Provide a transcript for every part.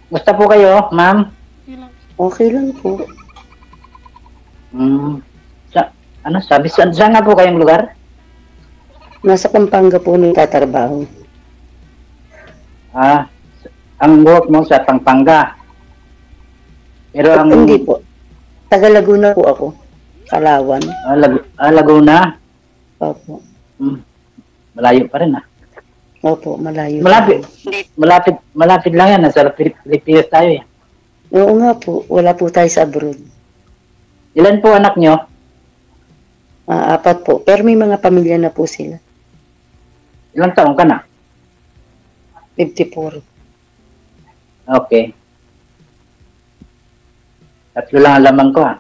Basta po kayo, ma'am? Okay lang po. Hmm. Sa, ano, sabi, saan nga po kayong lugar? Nasa Pampanga po nung tatrabaho. Ah, ang work mo sa Pampanga. Pero ang, Hindi po. Taga Laguna po ako. Kalawan. Laguna, Opo. malayo pa rin ah. Opo, malayo. Malapit lang yan. Nasa Pilipinas tayo eh. Oo nga po. Wala po tayo sa abroad. Ilan po anak nyo? 4 po. Pero may mga pamilya na po sila. Ilang taong ka na? 54. Okay. 3 lang ang laman ko ah.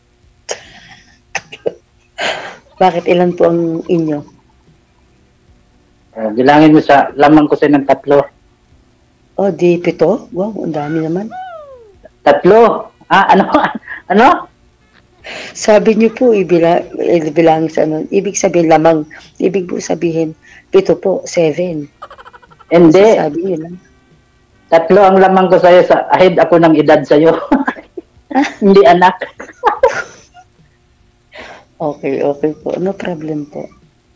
Bakit ilan po ang inyo? Bilangin mo sa laman ko sa ng 3. Oh, di 7? Wow, ang dami naman. 3? Ano? Ano? Sabi niyo po, ibilang sa ano. Ibig sabihin lamang. Ibig po sabihin, 7 po, 7. Hindi. Sabi niyo lang. 3 ang laman ko sa'yo. Ahead ako ng edad sa'yo. Hindi anak. Okay po. No problem po.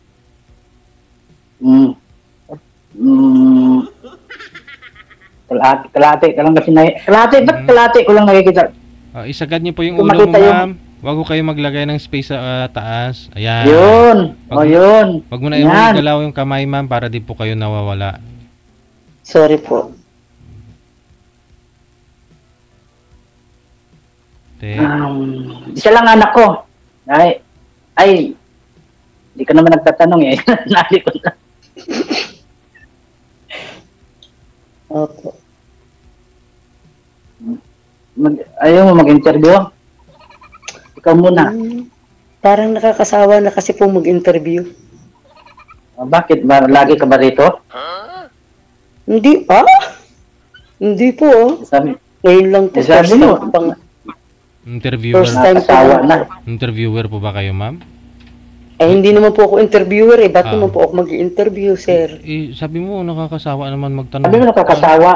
Kalate ka lang kasi ba't kalate ko lang nakikita? Isagad niyo po yung ulo mo, ma'am. Huwag ko kayo maglagay ng space sa taas. Ayan. Yun. Yun. Huwag mo na igalaw yung kamay, ma'am, para di po kayo nawawala. Sorry po. Isa lang anak ko. Ay, hindi ka naman nagtatanong eh. Nalikot na. Opo. Ayaw mo mag-interview? Ikaw muna. Parang nakakasawa na kasi po mag-interview. Bakit? Lagi ka ba rito? Hindi pa. Hindi po. Ngayon lang po. Sabi mo. Interviewer. First time asawa na. Interviewer po ba kayo, ma'am? Hindi naman po ako interviewer eh. Ba't naman po ako mag-interview, sir? Sabi mo, nakakasawa naman magtanong. Sabi mo nakakasawa.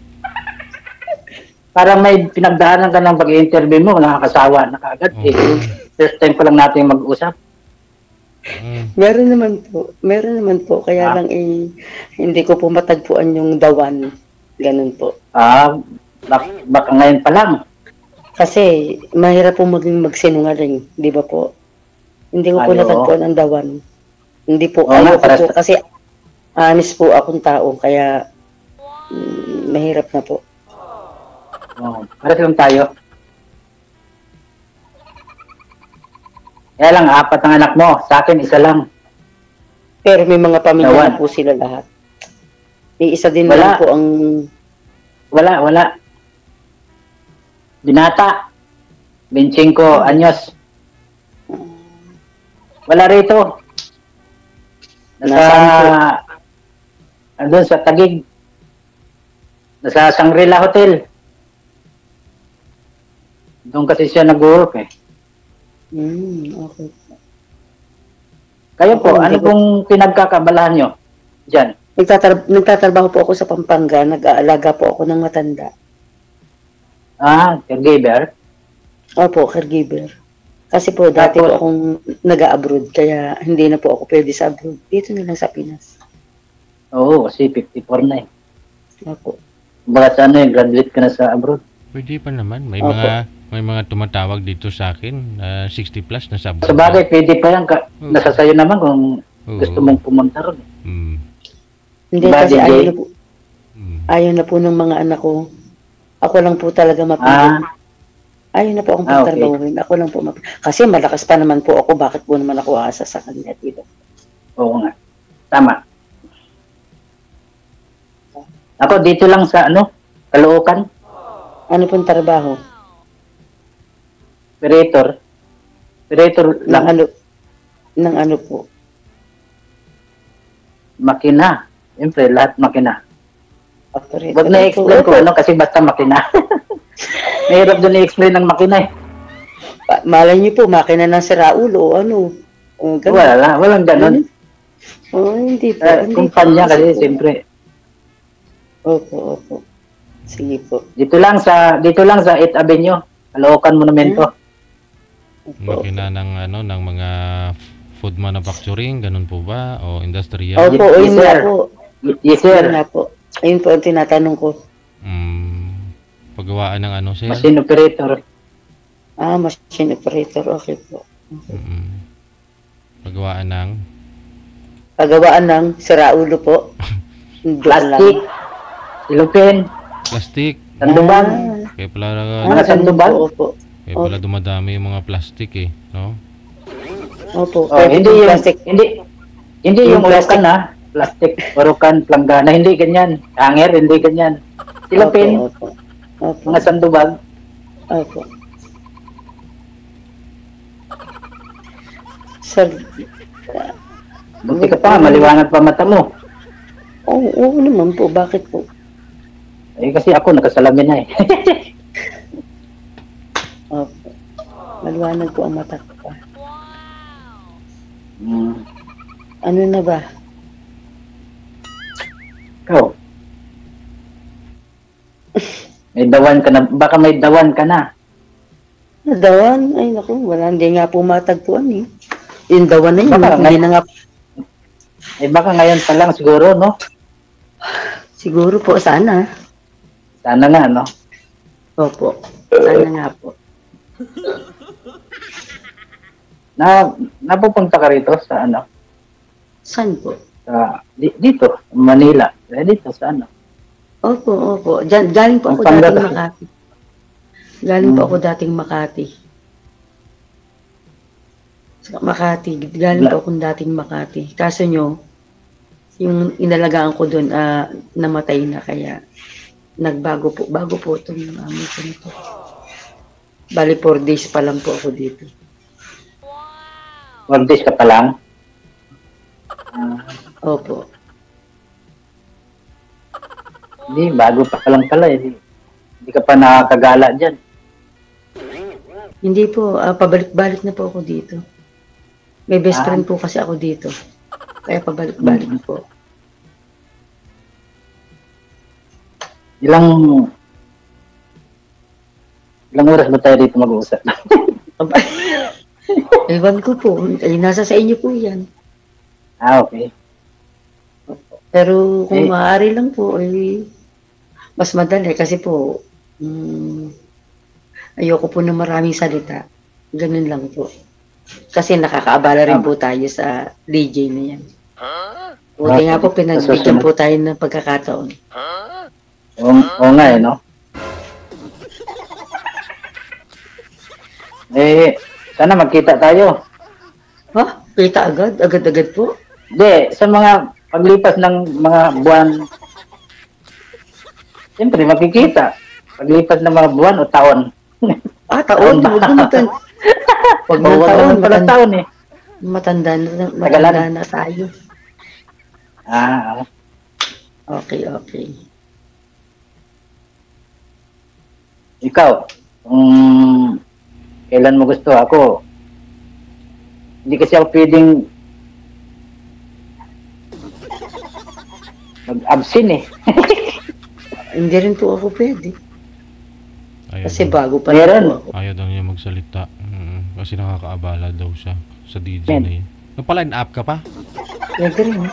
Parang may pinagdaanan ka ng pag-i-interview mo, nakakasawa na kaagad. First time pa lang natin mag-usap. Meron naman po. Kaya lang hindi ko po matagpuan yung dawan. Ganun po. Baka ngayon pa lang. Kasi mahirap po magsinungaling, di ba po? Hindi ko po natagpuan ang dawan. Hindi po kayo po. Kasi honest po akong tao. Kaya mahirap na po. Pares lang tayo. Kaya lang, 4 ang anak mo. Sa akin, 1 lang. Pero may mga pamilya na po sila lahat. May isa din lang po ang... Wala. Binata. 25 anyos. Wala rito. Doon sa Taguig. Nasa Shangri-La Hotel. Doon kasi siya nag-work eh. Okay. Kayo po, ano pong pinagkakabalahan nyo dyan? Nagtatrabaho po ako sa Pampanga. Nag-aalaga po ako ng matanda. Caregiver? Opo, caregiver. Kasi po, dati po akong nag-a-abroad. Kaya hindi na po ako pwede sa abroad. Dito na lang sa Pinas. Oo, kasi 54 na eh. Opo. Baka sana graduate ka na sa abroad. Pwede pa naman. May mga tumatawag dito sa akin, 60 plus na sa abroad. Sa bagay, pwede pa yan. Nasa sayo naman kung gusto mong pumunta ron. Hindi kasi ayaw na po ng mga anak ko. Ako lang po talaga mapili. Ayaw na po akong pagtrabahuin. Ako lang po mapili. Kasi malakas pa naman po ako. Bakit po naman ako aasa sa kanila dito? Oo nga. Tama. Ako dito lang sa Caloocan. Ano pong trabaho? Operator lang. Ng ano po? Makina. Siyempre, lahat makina. Operator. Huwag na-explain ko kasi basta makina. Mahirap doon i-explain ng makina eh. Malay niyo po, makina ng sira ulo o ano. Walang ganun. Hindi po. Kumpanya kasi, siyempre. Opo. Sige po. Dito lang sa 8th Avenue, Caloocan Monumento. Makina ng ano ng mga food manufacturing, ganun po ba? O industrial? Opo, Yes, yun nga sir. po. Yes, Yun sir. nga po. Ayun po ang tinatanong ko. Paggawaan ng ano, sir? Machine operator. Machine operator. Okay po. Paggawaan ng Pagawaan ng siraulo po. Plastic. Silupin. plastic. Sanduban. Kaya pala, Mga sanduban. Opo. kaya pala dumadami yung mga plastic eh, no? Opo. Oh, hindi yung plastic. Hindi yung Yung plastic. urukan plastic, urukan, planggana, hindi ganyan. Hanger, hindi ganyan. Silupin, Opo. Opo. mga sandubag. Opo. Sir, Buti ka pa, maliwanag pa mata mo. oo naman po. Bakit po? Eh kasi ako nakasalamin na eh. Opo. Maliwanag po ang mata ko pa. Ano na ba? Ikaw. May dawan ka na, baka may dawan ka na. Dawan? Ay naku, wala. Hindi nga po matagpuan eh. Yung dawan na yun. Baka Hindi na nga. Eh baka ngayon pa lang siguro, no? Siguro po, sana. Sana nga, no? Opo. Sana nga po. Napupunta ka rito sa ano? Saan po? Dito, Manila. Dito sa ano? Opo. Galing po ako Ang dating Pangasinan. Makati. Galing po ako dating Makati. Galing po akong dating Makati. Kaso nyo, yung inalagaan ko doon, namatay na kaya nagbago po. Bago po itong amin ko nito. Bali 4 days pa lang po ako dito. 4 days ka pa lang? Opo. Hindi, bago pa lang pala eh. Hindi ka pa nakakagala dyan. Hindi po, pabalik-balik na po ako dito. May best friend po kasi ako dito. Kaya pabalik-balik po. Ilang oras ba tayo dito mag-uusap? Ewan ko po. Nasa sa inyo po yan. Okay. Pero kung maaari lang po, mas madali. Kasi po, ayoko po na maraming salita. Ganun lang po. Kasi nakakaabala rin po tayo sa DJ na yan. Buti nga po, pinagbigyan po tayo ng pagkakataon. Oo nga eh, no? Sana magkita tayo. Ha? Kita agad? Agad-agad po? Hindi, sa mga paglipas ng mga buwan, siyempre makikita. Paglipas ng mga buwan o taon. Taon? Huwag na taon. Pala taon eh. Matanda na tayo. Okay. Ikaw, kung kailan mo gusto ako, hindi kasi ako pwedeng mag-absent eh. Hindi rin po ako pwede. Ayaw Kasi daw, bago pa rin po ako. ayaw daw niya magsalita. Kasi nakakaabala daw siya sa DJ na yun. Nagpa-line up ka pa? Pwede rin.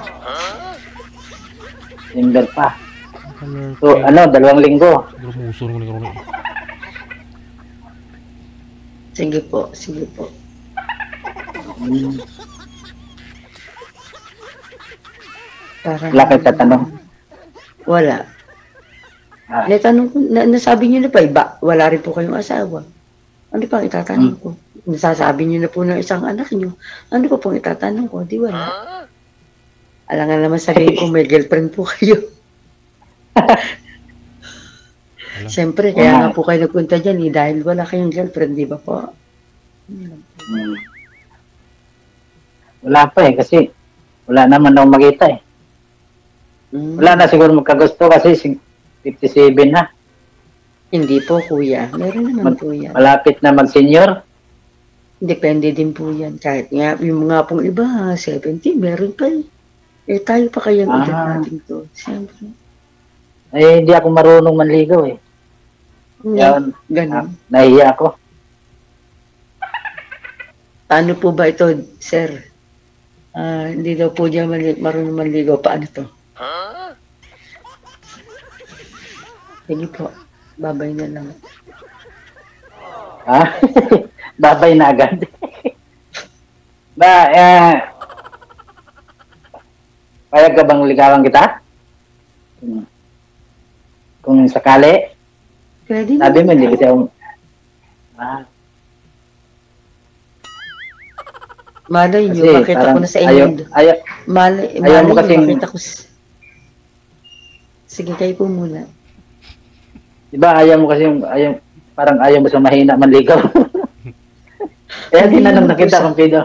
Single pa. So, 2 linggo. Rumuso naman ako rin. Sige po. Wala kayo tatanong. Wala. Natanong ko, nasabi niyo na pa, wala rin po kayong asawa. Ano pang itatanong ko? Nasasabi niyo na po ng isang anak niyo. Ano pa pong itatanong ko? Di wala. Alangan naman sabihin ko, may girlfriend po kayo. Siyempre, kaya nga po kayo nagpunta dyan dahil wala kayong girlfriend, di ba po? Wala pa eh, kasi wala naman akong makita eh. Wala na siguro magkagusto kasi 57 na. Hindi po, kuya. Meron naman po yan. Malapit na mag-senior. Depende din po yan. Kahit nga, yung mga pong iba, 70, meron pa eh. Tayo pa kayang edad natin to. Siyempre. Eh, hindi ako marunong manligaw eh. Yan, Ganun. nahiya ako. Paano po ba ito, sir? Hindi daw po diya marunong manligaw. Paano to? Sige po. Babay na lang. Ha? Babay na agad. Payag ka bang ligawan kita? Kung sakali, Pwede sabi mo, naman. hindi kasi ako... Malay Kasi nyo, makita ko parang na sa inyo. Malay mo nyo, kasing- makita ko. Sige, kayo po muna. Diba, parang ayaw mo sa mahina manligaw. Kaya Hindi tinanong naman na kita po kung pido.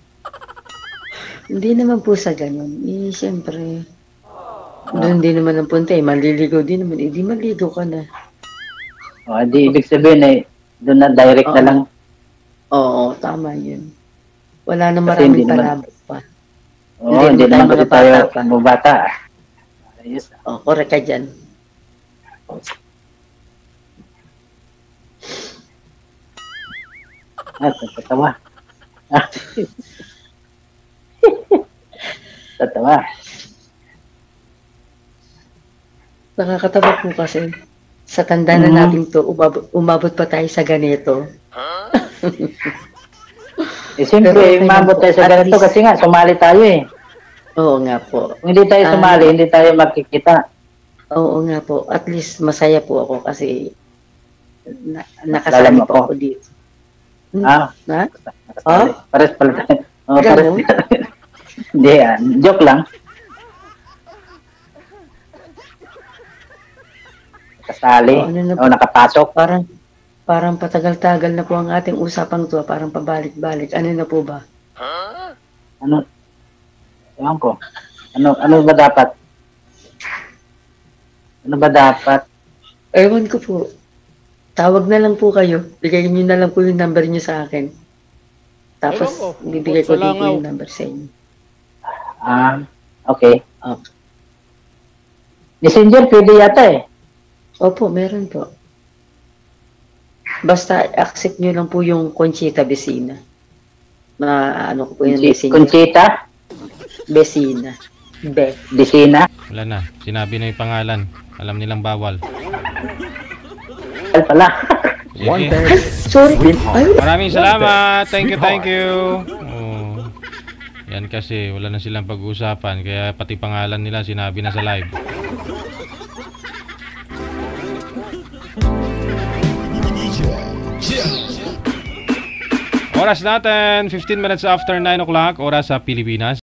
Hindi naman po sa ganun. Siyempre, doon din naman ang punta eh. Maliligaw din naman. Di maligaw ka na. Di ibig sabihin eh, doon na direct na lang. Oo, tama yun. Wala na Kasi hindi maraming naman- palabok pa. Hindi naman naman tayo kasi mga tayo bata pa. bata. Ayos. Correct ka dyan. Tatawa. Tatawa. Nakakatawa po kasi. Sa tanda na natin to, umabot pa tayo sa ganito. Siyempre, Pero okay umabot lang tayo po. sa At ganito least- kasi nga, sumali tayo eh. Oo nga po. Kung hindi tayo sumali, hindi tayo makikita. Oo nga po. At least masaya po ako kasi nakasali Alam po ako. ako dito. Ah, Ha? nakasali. Pares pala tayo. Ganun? Hindi joke lang. Kasali. Ano na po? Nakapasok. Parang patagal-tagal na po ang ating usapang to. Parang pabalik-balik. Ano na po ba? Ano? Ewan ko. Ano ba dapat? Ano ba dapat? Ewan ko po. Tawag na lang po kayo. Bigay niyo na lang po yung number niyo sa akin. Tapos, Ewan ko. bibigay ko din po Salangaw. yung number sa inyo. Okay. Okay. Messenger, pwede yata eh. Opo, meron po. Basta accept nyo lang po yung Conchita Vecina. Ano ko po yung Vecina. Conchita? Vecina. Disina? Wala na. Sinabi na yung pangalan. Alam nilang bawal. Pala. Sige. Sorry. Ay, Maraming salamat. Thank you. Oh. Yan kasi wala na silang pag-uusapan kaya pati pangalan nila sinabi na sa live. Oras natin 15 minutes after 9 o'clock oras sa Pilipinas.